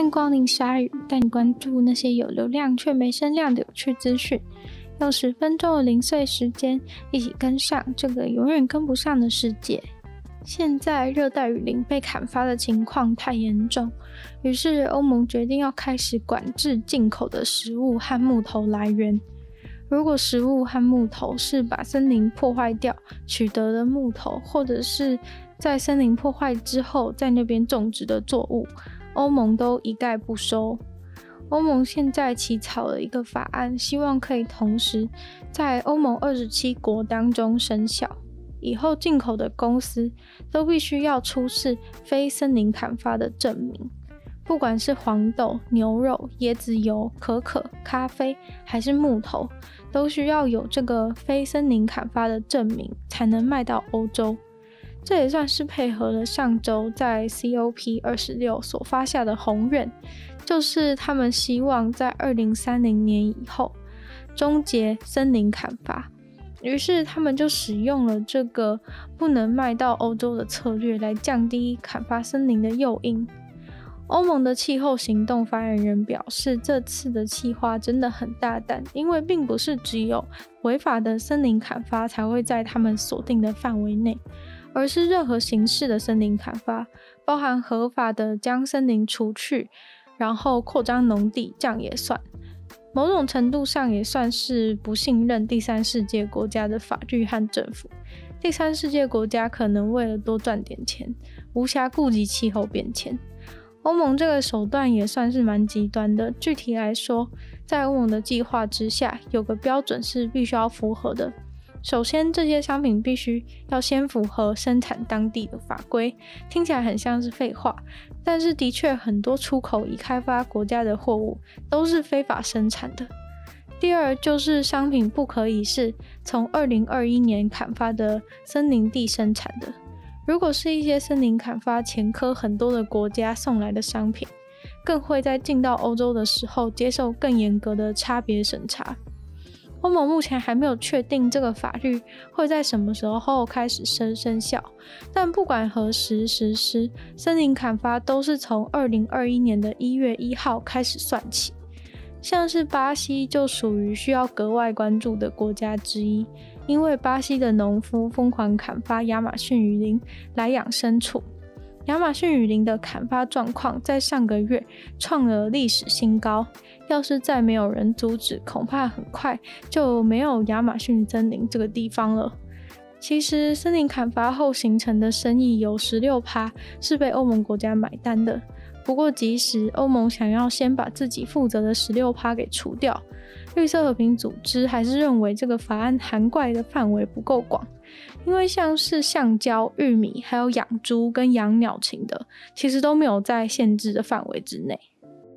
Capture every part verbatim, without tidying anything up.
欢迎光临鲨鱼，带你关注那些有流量却没声量的有趣资讯。用十分钟的零碎时间，一起跟上这个永远跟不上的世界。现在热带雨林被砍伐的情况太严重，于是欧盟决定要开始管制进口的食物和木头来源。如果食物和木头是把森林破坏掉取得的木头，或者是在森林破坏之后在那边种植的作物，欧盟都一概不收。欧盟现在起草了一个法案，希望可以同时在欧盟二十七国当中生效。以后进口的公司都必须要出示非森林砍伐的证明，不管是黄豆、牛肉、椰子油、可可、咖啡还是木头，都需要有这个非森林砍伐的证明才能卖到欧洲。这也算是配合了上周在 C O P 二十六 所发下的宏愿，就是他们希望在二零三零年以后终结森林砍伐。于是他们就使用了这个不能卖到欧洲的策略来降低砍伐森林的诱因。欧盟的气候行动发言人表示，这次的企划真的很大胆，因为并不是只有违法的森林砍伐才会在他们锁定的范围内，而是任何形式的森林砍伐，包含合法的将森林除去，然后扩张农地，这样也算。某种程度上也算是不信任第三世界国家的法律和政府。第三世界国家可能为了多赚点钱，无暇顾及气候变迁。欧盟这个手段也算是蛮极端的。具体来说，在欧盟的计划之下，有个标准是必须要符合的。首先，这些商品必须要先符合生产当地的法规，听起来很像是废话，但是的确很多出口已开发国家的货物都是非法生产的。第二，就是商品不可以是从二零二一年砍伐的森林地生产的。如果是一些森林砍伐前科很多的国家送来的商品，更会在进到欧洲的时候接受更严格的差别审查。欧盟目前还没有确定这个法律会在什么时候开始生生效，但不管何时实施，森林砍伐都是从二零二一年的一月一号开始算起。像是巴西就属于需要格外关注的国家之一，因为巴西的农夫疯狂砍伐亚马逊雨林来养牲畜。亚马逊雨林的砍伐状况在上个月创了历史新高，要是再没有人阻止，恐怕很快就没有亚马逊森林这个地方了。其实森林砍伐后形成的生意有 百分之十六 是被欧盟国家买单的，不过即使欧盟想要先把自己负责的 百分之十六 给除掉，绿色和平组织还是认为这个法案涵盖的范围不够广，因为像是橡胶、玉米还有养猪跟养鸟禽的，其实都没有在限制的范围之内。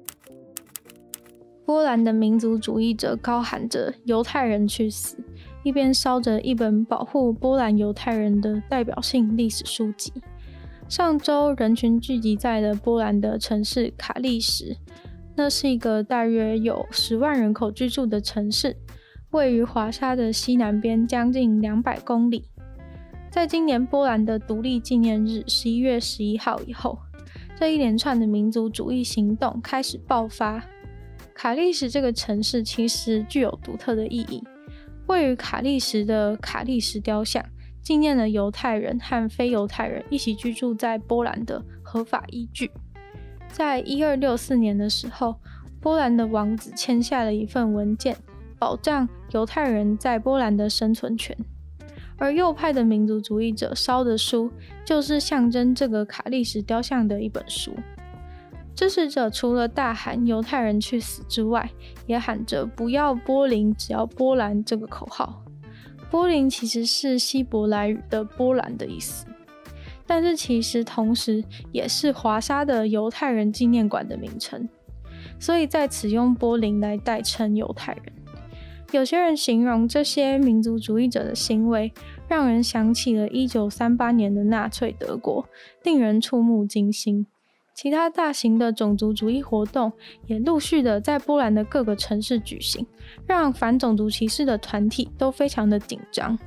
波兰的民族主义者高喊着犹太人去死，一边烧着一本保护波兰犹太人的代表性历史书籍。上周人群聚集在了波兰的城市卡利什，那是一个大约有十万人口居住的城市，位于华沙的西南边将近两百公里。在今年波兰的独立纪念日十一月十一号以后，这一连串的民族主义行动开始爆发。卡利什这个城市其实具有独特的意义，位于卡利什的卡利什雕像纪念了犹太人和非犹太人一起居住在波兰的合法依据。在一二六四年的时候，波兰的王子签下了一份文件，保障犹太人在波兰的生存权。而右派的民族主义者烧的书，就是象征这个卡利什雕像的一本书。支持者除了大喊犹太人去死之外，也喊着不要波林，只要波兰这个口号。波林其实是希伯来语的波兰的意思，但是其实同时也是华沙的犹太人纪念馆的名称，所以在此用波林来代称犹太人。有些人形容这些民族主义者的行为让人想起了一九三八年的纳粹德国，令人触目惊心。其他大型的种族主义活动也陆续的在波兰的各个城市举行，让反种族歧视的团体都非常的紧张。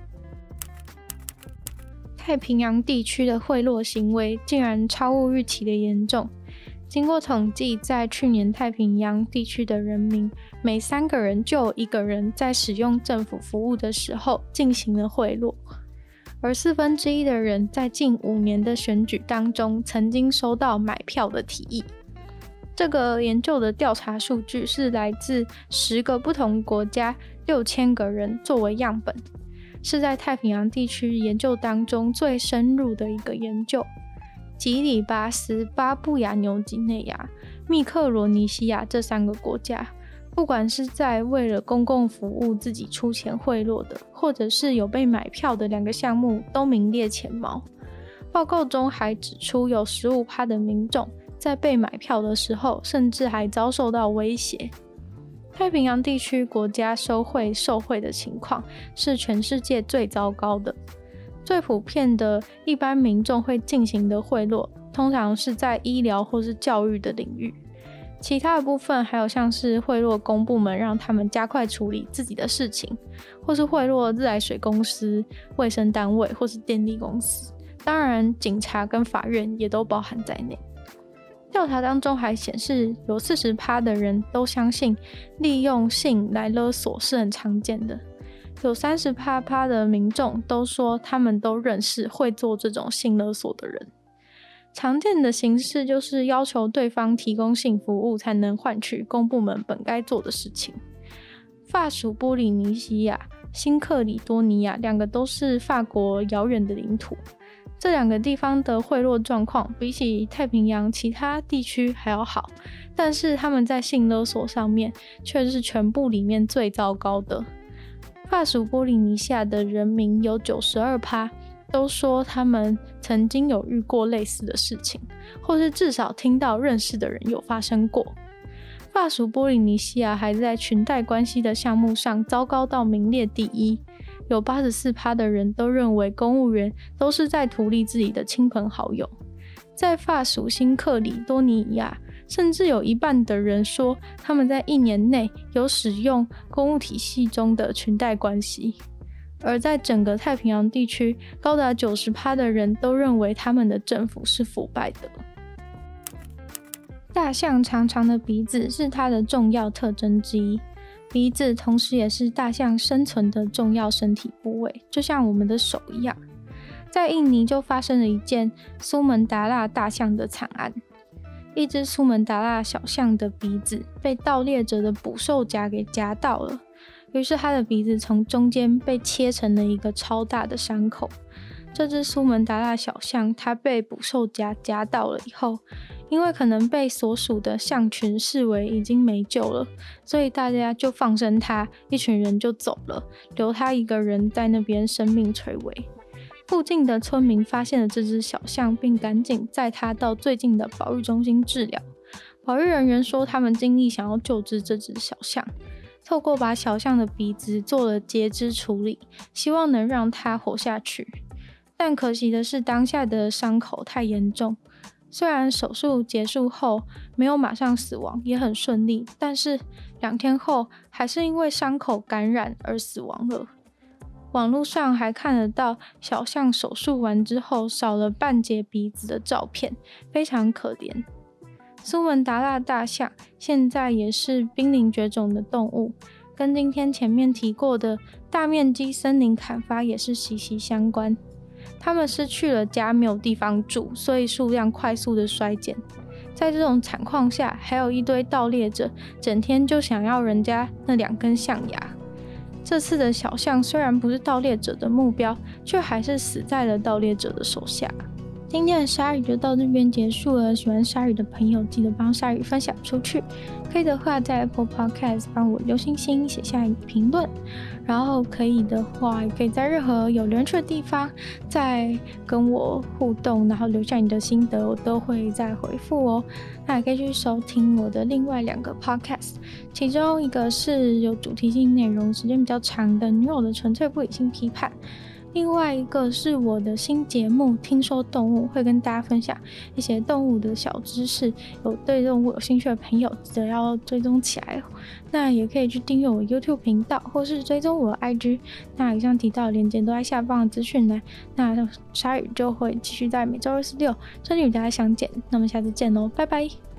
太平洋地区的贿赂行为竟然超乎预期的严重， 经过统计，在去年太平洋地区的人民，每三个人就有一个人在使用政府服务的时候进行了贿赂，而四分之一的人在近五年的选举当中曾经收到买票的提议。这个研究的调查数据是来自十个不同国家六千个人作为样本，是在太平洋地区研究当中最深入的一个研究。吉里巴斯、巴布亚纽几内亚、密克罗尼西亚这三个国家，不管是在为了公共服务自己出钱贿赂的，或者是有被买票的两个项目都名列前茅。报告中还指出，有 百分之十五 的民众在被买票的时候甚至还遭受到威胁。太平洋地区国家收贿受贿的情况是全世界最糟糕的。最普遍的一般民众会进行的贿赂，通常是在医疗或是教育的领域。其他的部分还有像是贿赂公部门，让他们加快处理自己的事情，或是贿赂自来水公司、卫生单位或是电力公司。当然，警察跟法院也都包含在内。调查当中还显示，有 百分之四十 的人都相信利用性来勒索是很常见的。有 百分之三十 的民众都说他们都认识会做这种性勒索的人。常见的形式就是要求对方提供性服务才能换取公部门本该做的事情。法属波利尼西亚、新克里多尼亚两个都是法国遥远的领土，这两个地方的贿赂状况比起太平洋其他地区还要好，但是他们在性勒索上面却是全部里面最糟糕的。法属波利尼西亚的人民有 百分之九十二 都说他们曾经有遇过类似的事情，或是至少听到认识的人有发生过。法属波利尼西亚还在裙带关系的项目上糟糕到名列第一，有 百分之八十四 的人都认为公务员都是在图利自己的亲朋好友。在法属新克里多尼亚，甚至有一半的人说他们在一年内有使用公务体系中的裙带关系。而在整个太平洋地区，高达 百分之九十 的人都认为他们的政府是腐败的。大象长长的鼻子是它的重要特征之一，鼻子同时也是大象生存的重要身体部位，就像我们的手一样。在印尼就发生了一件苏门答腊大象的惨案，一只苏门答腊小象的鼻子被盗猎者的捕兽夹给夹到了，于是它的鼻子从中间被切成了一个超大的伤口。这只苏门答腊小象，它被捕兽夹夹到了以后，因为可能被所属的象群视为已经没救了，所以大家就放生它，一群人就走了，留它一个人在那边生命垂危。附近的村民发现了这只小象，并赶紧载它到最近的保育中心治疗。保育人员说，他们尽力想要救治这只小象，透过把小象的鼻子做了截肢处理，希望能让它活下去。但可惜的是，当下的伤口太严重，虽然手术结束后没有马上死亡，也很顺利，但是两天后还是因为伤口感染而死亡了。网络上还看得到小象手术完之后少了半截鼻子的照片，非常可怜。苏门答腊大象现在也是濒临绝种的动物，跟今天前面提过的大面积森林砍伐也是息息相关。它们失去了家，没有地方住，所以数量快速的衰减。在这种惨况下，还有一堆盗猎者整天就想要人家那两根象牙。这次的小象虽然不是盗猎者的目标，却还是死在了盗猎者的手下。今天的鲨鱼就到这边结束了，喜欢鲨鱼的朋友记得帮鲨鱼分享出去，可以的话在 Apple Podcast 帮我留星星，写下你的评论，然后可以的话也可以在任何有留言区的地方再跟我互动，然后留下你的心得，我都会再回复哦。那也可以去收听我的另外两个 podcast， 其中一个是有主题性内容，时间比较长的女友的纯粹不理性批判，另外一个是我的新节目听说动物，会跟大家分享一些动物的小知识，有对动物有兴趣的朋友记得要追踪起来。那也可以去订阅我 YouTube 频道，或是追踪我的 I G， 那以上提到的连结都在下方的资讯栏。那鲨鱼就会继续在每周二、四、六专注与大家相见，那么下次见喽，拜拜。